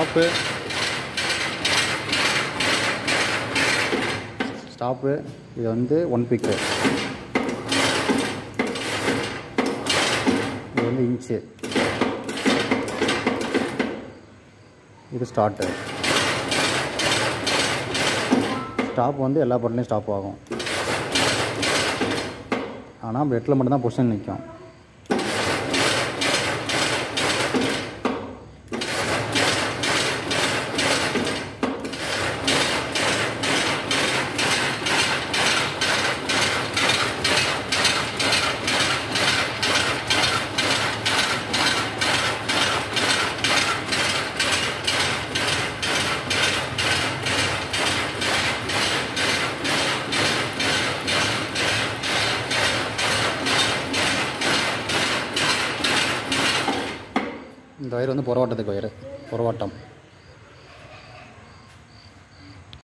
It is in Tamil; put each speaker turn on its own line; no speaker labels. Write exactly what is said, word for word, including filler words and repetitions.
ஸ்டாப்பு ஸ்டாப்பு இது வந்து ஒன் பிக்கு, இது வந்து இன்ச்சு, இது ஸ்டார்ட்டு. ஸ்டாப் வந்து எல்லா பட்டன்லையும் ஸ்டாப் ஆகும், ஆனால் பெட்டில் மட்டும்தான் பொசிஷன் நிற்கும். இந்த ஒயர் வந்து புறவாட்டத்துக்கு ஒயர், புறவாட்டம்.